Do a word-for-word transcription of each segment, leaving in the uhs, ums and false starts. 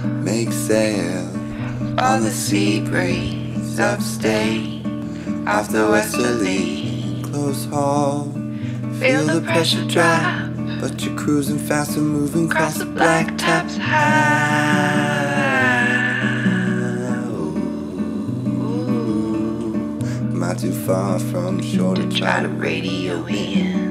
Make sail on the sea breeze upstate off the westerly close haul. Feel the pressure drop, but you're cruising faster, moving across the black tops high. Not too far from shore to try to radio in.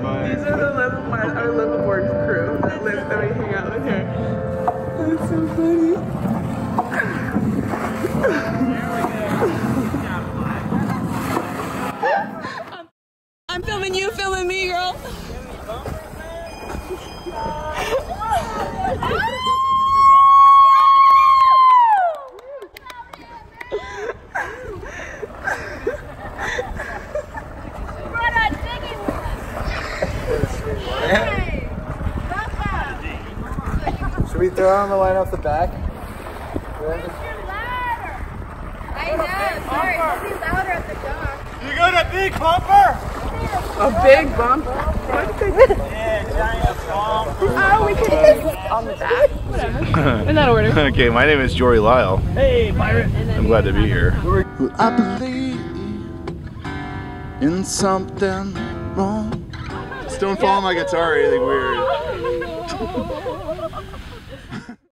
These are the live, our liveaboard crew that live that we hang out with here. That's so funny. I'm filming you, filming me, girl. Should we throw on the line off the back? I know, sorry, it'll be louder at the dock. You got a big bumper? A big bump? Yeah, giant bumper. Oh, we can on the back? Whatever. In that order. Okay, my name is Jory Lyle. Hey, pirate. I'm glad to be here. I believe in something wrong. Just don't fall on my guitar or anything weird.